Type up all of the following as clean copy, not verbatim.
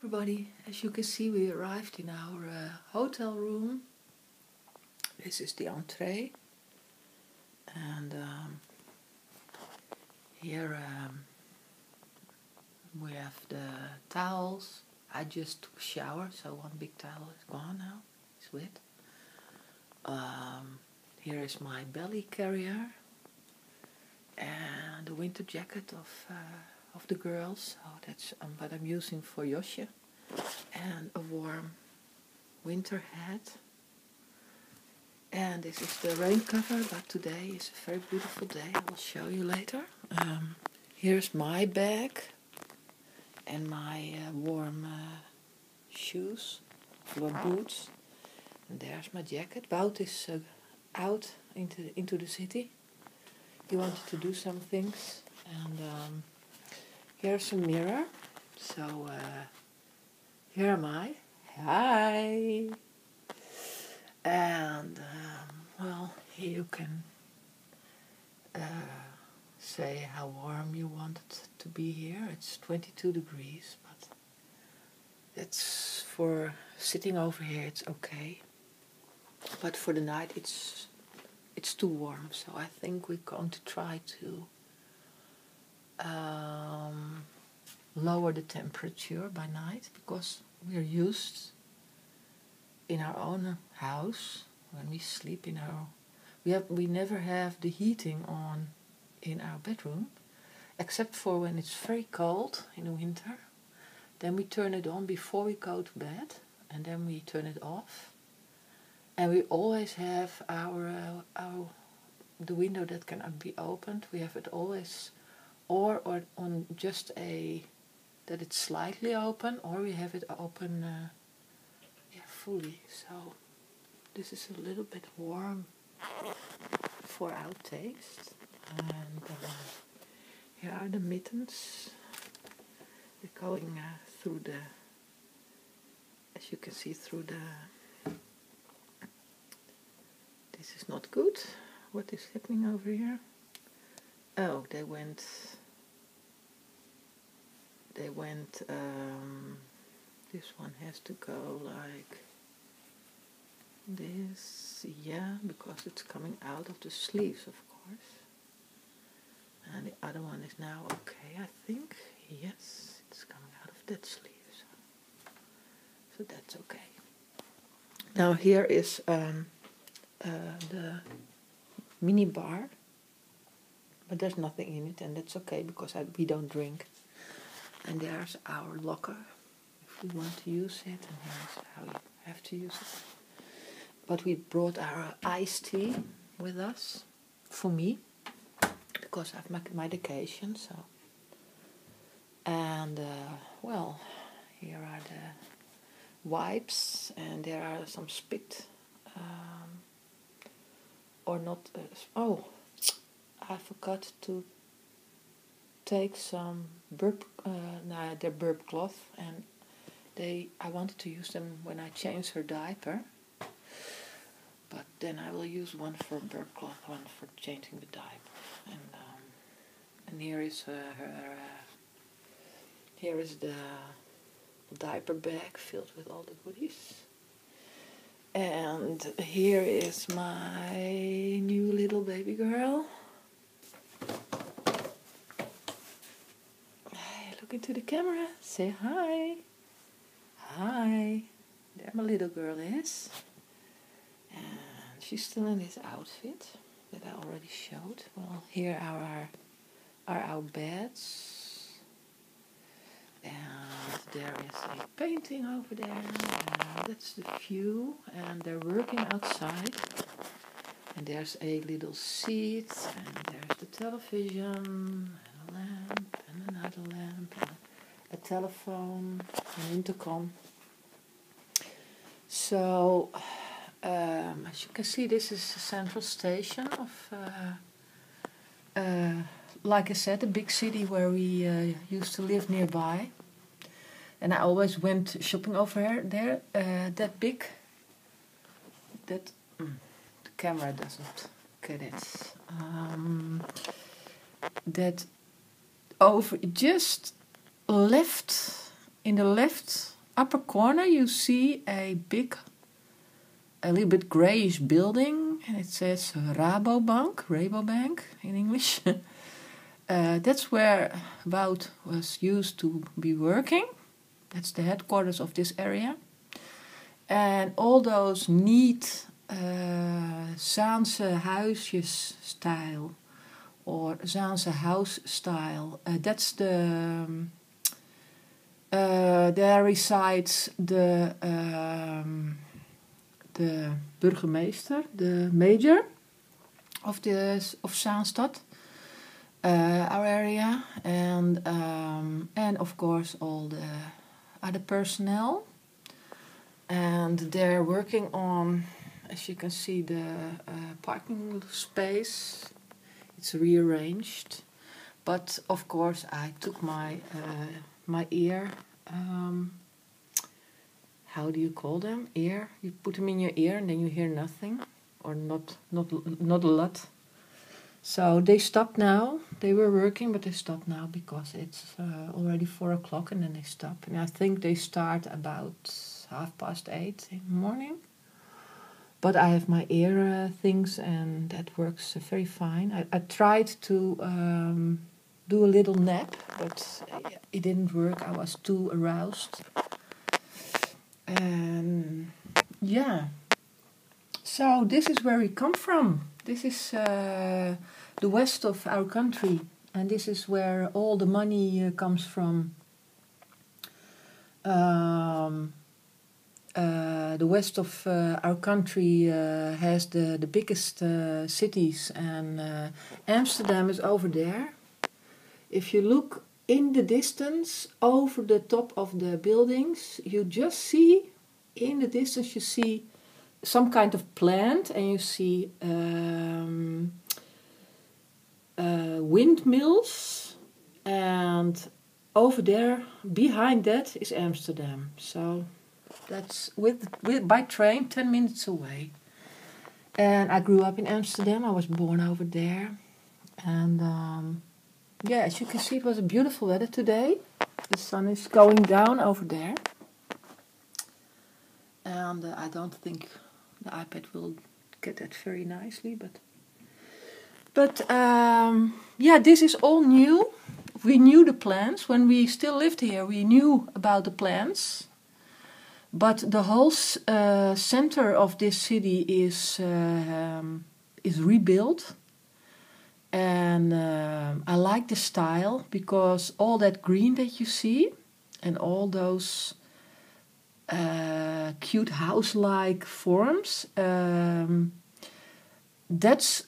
everybody, as you can see, we arrived in our hotel room. This is the entree, and here we have the towels. I just took a shower, so one big towel is gone now, it's wet. Here is my belly carrier and the winter jacket of the girls. So that's what I'm using for Josje, and a warm winter hat. And this is the rain cover, but today is a very beautiful day. I will show you later. Here's my bag and my warm shoes, or boots. And there's my jacket. Wout is out into the city. He wanted to do some things. And here's a mirror. So here am I. Hi! And well, here you can say how warm you want it to be here. It's 22 degrees, but it's for sitting over here, it's okay. But for the night, it's too warm. So I think we're going to try to lower the temperature by night, because we're used in our own house when we sleep in our we never have the heating on in our bedroom, except for when it's very cold in the winter. Then we turn it on before we go to bed, and then we turn it off. And we always have the window that can be opened. We have it always or on just that it's slightly open, or we have it open fully. So this is a little bit warm for our taste. And here are the mittens. They're going through the, as you can see, through the, this is not good. What is happening over here? Oh, they went, this one has to go like this, yeah, because it's coming out of the sleeves, of course. And the other one is now okay, I think. Yes, it's coming out of that sleeve, so that's okay. Now here is the mini bar, but there's nothing in it, and that's okay because we don't drink. And there's our locker if we want to use it, and here's how you have to use it. But we brought our iced tea with us, for me, because I have my medication. So, and well, here are the wipes, and there are some spit, or not. Oh, I forgot to take some burp. They're burp cloth, and I wanted to use them when I changed her diaper. But then I will use one for burp cloth, one for changing the diaper. And here is here is the diaper bag filled with all the goodies. And here is my new little baby girl. Hey, look into the camera. Say hi. Hi. There my little girl is. And she's still in this outfit that I already showed. Well, here are our beds. And there is a painting over there. And that's the view. And they're working outside. And there's a little seat. And there's the television. And a lamp. And another lamp. And a telephone. An intercom. So, as you can see, this is the central station of, like I said, a big city where we used to live nearby. And I always went shopping over there. That big, the camera doesn't get it. That over just left, in the left upper corner you see a little bit grayish building, and it says Rabobank in English. That's where Wout was used to be working. That's the headquarters of this area. And all those neat Zaanse huisjes style or Zaanse house style, that's there resides the burgemeester, the mayor of Zaanstad, our area, and of course all the other personnel. And they're working on, as you can see, the parking space. It's rearranged, but of course I took my ear. How do you call them? Ear. You put them in your ear and then you hear nothing, or not a lot. So they stopped now. They were working, but they stopped now because it's already 4 o'clock, and then they stop. And I think they start about 8:30 in the morning. But I have my ear things, and that works very fine. I tried to do a little nap, but it didn't work. I was too aroused. And yeah. So this is where we come from. This is the west of our country, and this is where all the money comes from. The west of our country has the biggest cities, and Amsterdam is over there. If you look in the distance over the top of the buildings, you just see, in the distance you see some kind of plant, and you see windmills, and over there behind that is Amsterdam. So that's by train 10 minutes away. And I grew up in Amsterdam. I was born over there. And yeah, as you can see, it was a beautiful weather today. The sun is going down over there. And I don't think the iPad will get that very nicely. But yeah, this is all new. We knew the plans. When we still lived here, we knew about the plans. But the whole center of this city is rebuilt, and I like the style because all that green that you see and all those cute house-like forms, that's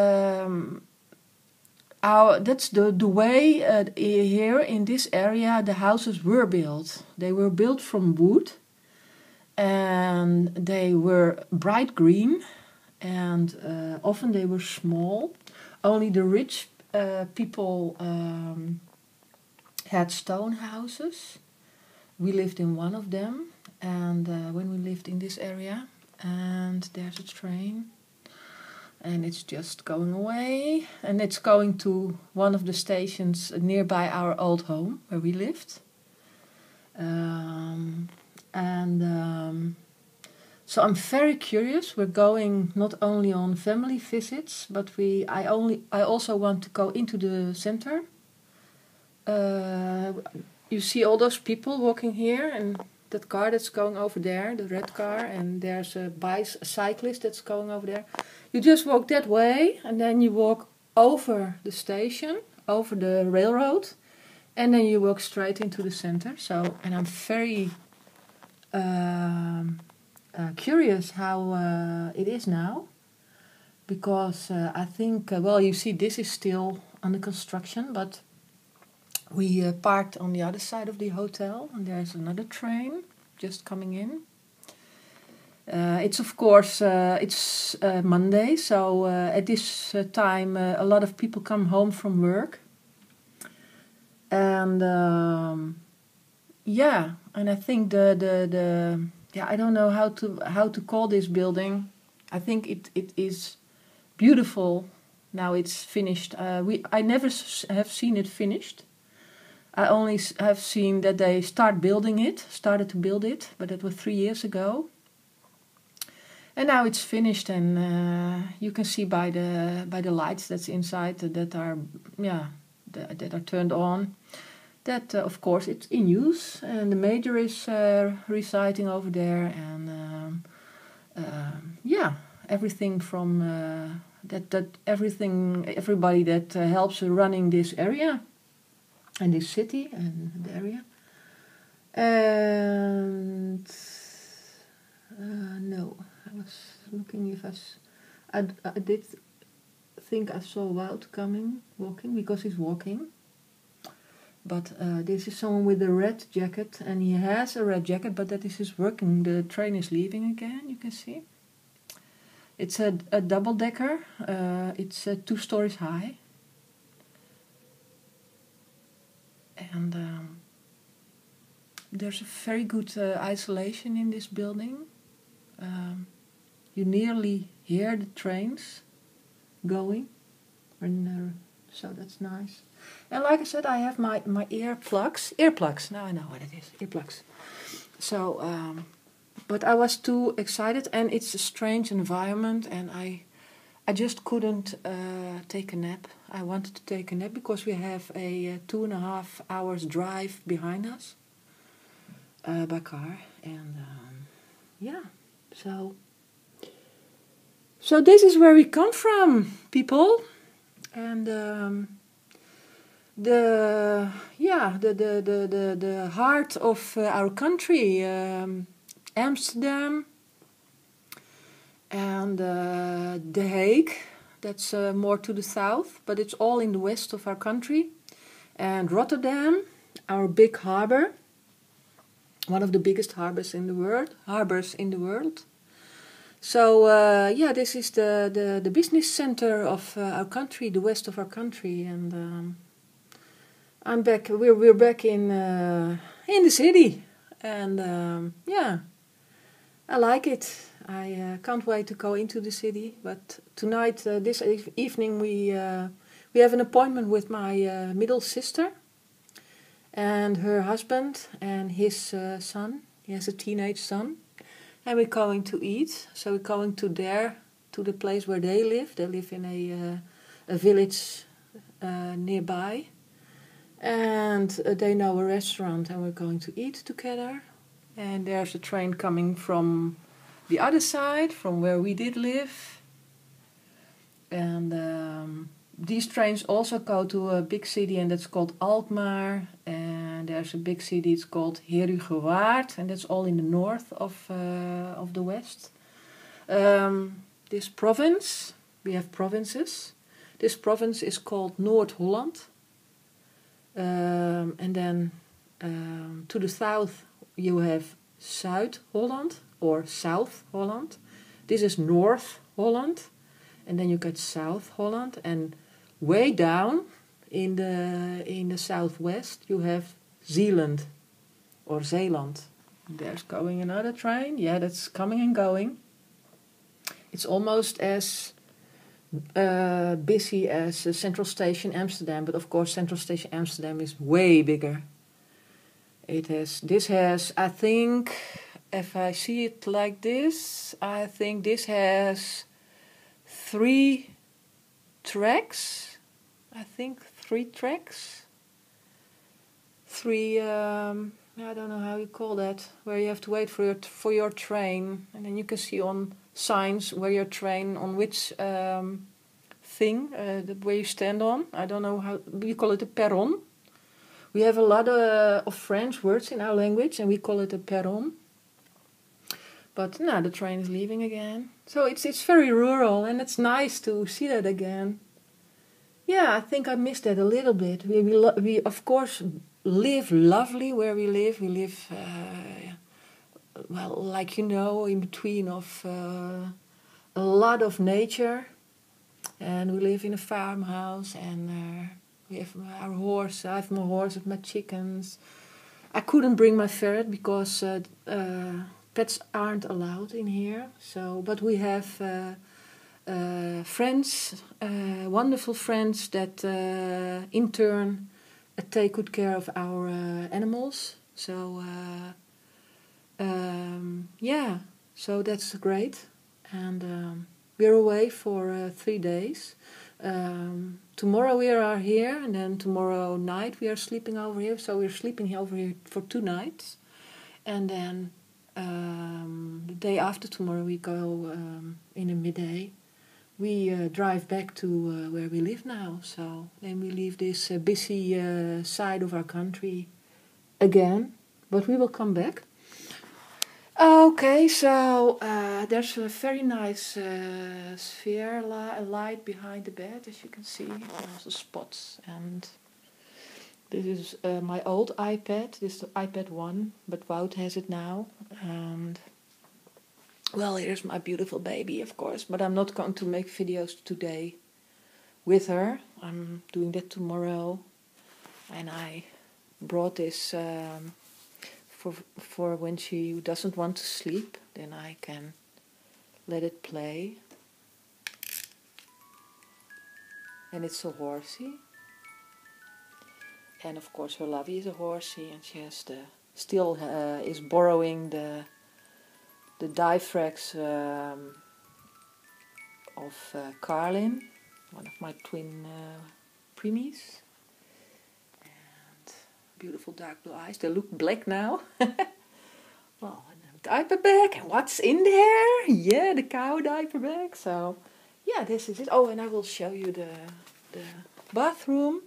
the way here in this area the houses were built. They were built from wood. And they were bright green, and often they were small. Only the rich people had stone houses. We lived in one of them, and when we lived in this area, and there's a train, and it's just going away, and it's going to one of the stations nearby our old home where we lived. So I'm very curious. We're going not only on family visits, but I also want to go into the center. You see all those people walking here, and that car that's going over there, the red car, and there's a cyclist that's going over there. You just walk that way, and then you walk over the station, over the railroad, and then you walk straight into the center. So, and I'm very curious how it is now, because I think, well, you see, this is still under construction, but we parked on the other side of the hotel, and there's another train just coming in. It's of course it's Monday, so at this time a lot of people come home from work, and yeah, and I think the I don't know how to call this building. I think it is beautiful. Now it's finished. I never have seen it finished. I only have seen that they started to build it, but that was 3 years ago. And now it's finished, and you can see by the lights that's inside that are turned on. That of course it's in use, and the major is residing over there, and everything from everybody that helps running this area and this city and the area. And no, I was looking if I did think I saw Wout walking, because he's walking. But this is someone with a red jacket, and he has a red jacket, but that is his working. The train is leaving again, you can see. It's a double-decker. It's 2 stories high. And there's a very good isolation in this building. You nearly hear the trains going, so that's nice. And like I said, I have my earplugs. Now I know what it is, earplugs. So, but I was too excited, and it's a strange environment, and I just couldn't take a nap. I wanted to take a nap because we have a 2.5 hours drive behind us by car, and so this is where we come from, people, and the heart of our country, Amsterdam, and The Hague. That's more to the south, but it's all in the west of our country. And Rotterdam, our big harbor, one of the biggest harbors in the world. So this is the business center of our country, the west of our country, and I'm back. We're back in the city, and I like it. I can't wait to go into the city. But tonight, this evening, we have an appointment with my middle sister and her husband and his son. He has a teenage son. And we're going to eat. So we're going to the place where they live. They live in a village nearby. And they know a restaurant, and we're going to eat together. And there's a train coming from the other side, from where we did live. And these trains also go to a big city, and that's called Alkmaar. And there's a big city, it's called Herugewaard, and that's all in the north of the west. This province, we have provinces. This province is called Noord-Holland. And then to the south you have Zuid-Holland or South Holland. This is North Holland, and then you get South Holland, and way down in the southwest you have Zeeland or Zeeland. There's going another train. Yeah, that's coming and going. It's almost as busy as Central Station Amsterdam, but of course Central Station Amsterdam is way bigger. This has, I think, if I see it like this, I think this has 3 tracks. I think 3 tracks. 3, I don't know how you call that, where you have to wait for your train, and then you can see on signs where your train, on which thing, where you stand on. I don't know how, we call it a perron. We have a lot of French words in our language, and we call it a perron. But now the train is leaving again. So it's very rural, and it's nice to see that again. Yeah, I think I missed that a little bit. We of course live lovely where we live. We live, well, like you know, in between of a lot of nature. And we live in a farmhouse, and we have our horse. I have my horse and my chickens. I couldn't bring my ferret because pets aren't allowed in here. So, but we have friends, wonderful friends that in turn take good care of our animals. So yeah, so that's great. And we're away for 3 days. Tomorrow we are here, and then tomorrow night we are sleeping over here. So we're sleeping over here for 2 nights. And then the day after tomorrow we go in the midday. We drive back to where we live now. So then we leave this busy side of our country again. But we will come back. Okay, so there's a very nice sphere light behind the bed, as you can see. There's also spots. And this is my old iPad. This is the iPad 1, but Wout has it now. And well, here's my beautiful baby, of course. But I'm not going to make videos today with her. I'm doing that tomorrow. And I brought this for when she doesn't want to sleep. Then I can let it play. And it's a horsey. And of course her lovey is a horsey. And she has still is borrowing the Dyfrax of Carlin, one of my twin preemies. And beautiful dark blue eyes. They look black now. Well, diaper bag. And what's in there? Yeah, the cow diaper bag. So, yeah, this is it. Oh, and I will show you the bathroom.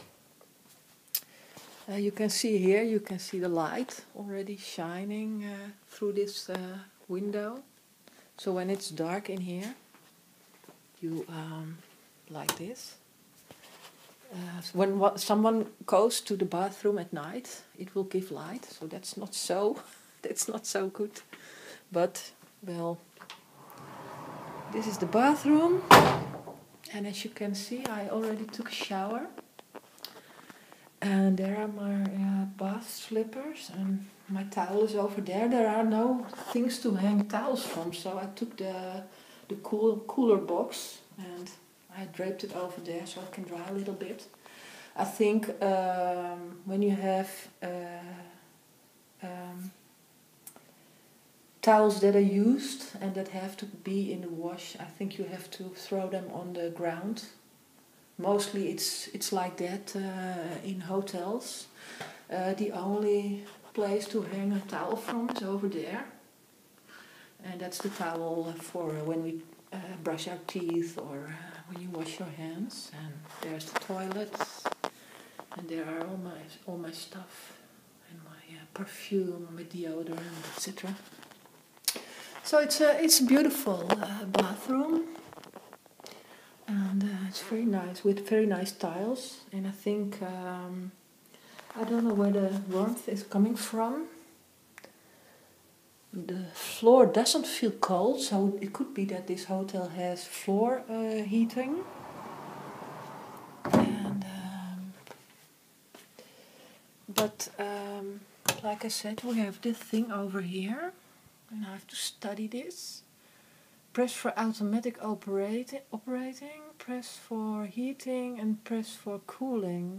You can see here, you can see the light already shining through this window. So when it's dark in here, you like this. When someone goes to the bathroom at night, it will give light. So that's not so good. But well, this is the bathroom, and as you can see, I already took a shower. And there are my bath slippers, and my towel is over there. There are no things to hang towels from, so I took the cooler box and I draped it over there so it can dry a little bit. I think when you have towels that are used and that have to be in the wash, I think you have to throw them on the ground. Mostly it's like that in hotels. The only place to hang a towel from is over there. And that's the towel for when we brush our teeth or when you wash your hands. And there's the toilet. And there are all my stuff. And my perfume, my deodorant, etc. So it's a beautiful bathroom. And it's very nice, with very nice tiles. And I think, I don't know where the warmth is coming from. The floor doesn't feel cold, so it could be that this hotel has floor heating. And, but like I said, we have this thing over here. And I have to study this. Press for automatic operating, press for heating, and press for cooling.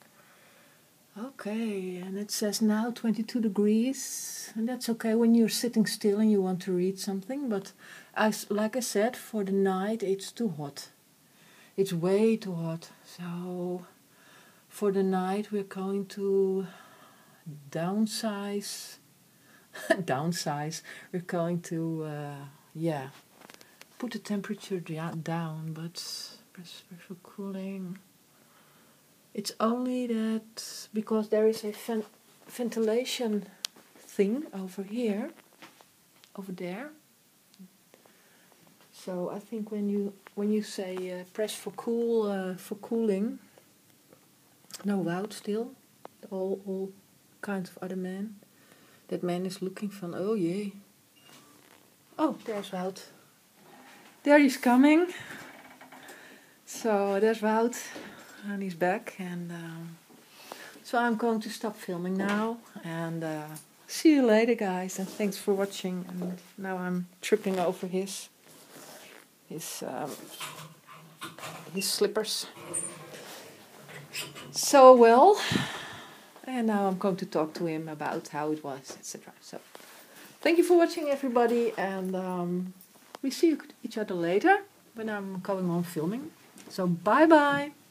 Okay, and it says now 22 degrees, and that's okay when you're sitting still and you want to read something, but like I said, for the night it's too hot. It's way too hot. So for the night we're going to downsize. We're going to, put the temperature down, but press for cooling. It's only that because there is a ventilation thing over there. So I think when you say press for cooling, no Wout still, all kinds of other men. That man is looking from, oh yeah. Oh, there's Wout. There he's coming. So there's Wout, and he's back. And so I'm going to stop filming now. And see you later, guys. And thanks for watching. And now I'm tripping over his slippers. so well. And now I'm going to talk to him about how it was, etc. So, thank you for watching, everybody, and we see each other later when I'm going on filming. So, bye-bye.